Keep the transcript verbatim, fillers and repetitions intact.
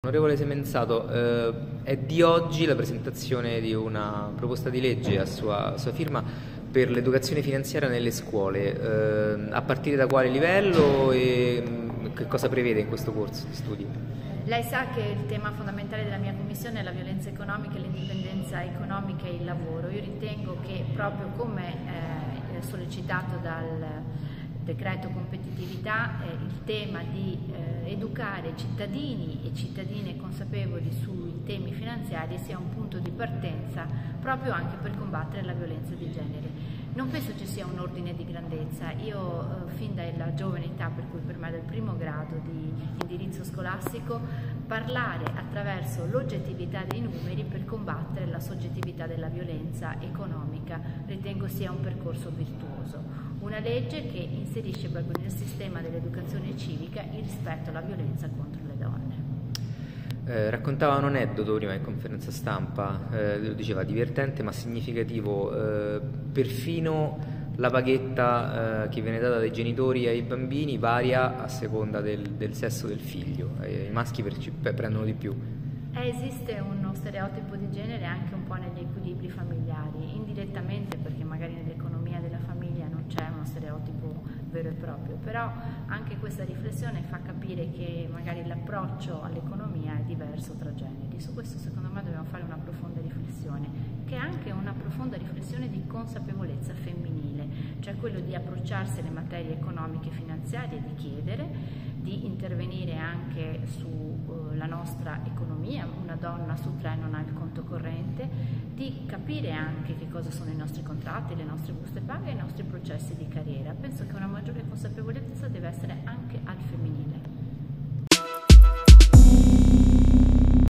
Onorevole Semenzato, eh, è di oggi la presentazione di una proposta di legge a sua, a sua firma per l'educazione finanziaria nelle scuole. Eh, a partire da quale livello e mh, che cosa prevede in questo corso di studi? Lei sa che il tema fondamentale della mia commissione è la violenza economica, l'indipendenza economica e il lavoro. Io ritengo che proprio come eh, sollecitato dal decreto competitività, eh, il tema di eh, educare cittadini e cittadine consapevoli sui temi finanziari sia un punto di partenza proprio anche per combattere la violenza di genere. Non penso ci sia un ordine di grandezza. Io eh, fin dalla giovane età, per cui per me del primo grado di indirizzo scolastico, parlare attraverso l'oggettività dei numeri per combattere la soggettività della violenza economica ritengo sia un percorso virtuoso. Una legge che inserisce proprio nel sistema dell'educazione civica il rispetto alla violenza contro le donne. Eh, raccontava un aneddoto prima in conferenza stampa, eh, lo diceva divertente ma significativo, eh, perfino la paghetta eh, che viene data dai genitori ai bambini varia a seconda del, del sesso del figlio, eh, i maschi per, per, prendono di più. Eh, esiste uno stereotipo di genere anche un po' negli equilibri familiari, indirettamente perché magari nell'economia della famiglia non c'è uno stereotipo vero e proprio, però anche questa riflessione fa capire che magari l'approccio all'economia è diverso tra generi. Su questo secondo me dobbiamo fare una profonda riflessione, che è anche una profonda riflessione di consapevolezza femminile, cioè quello di approcciarsi alle materie economiche e finanziarie, di chiedere, di intervenire anche sulla uh, nostra economia. Una donna su tre non ha il conto corrente, di capire anche che cosa sono i nostri contratti, le nostre buste paga e i nostri processi di carriera. Penso che una maggiore consapevolezza deve essere anche al femminile.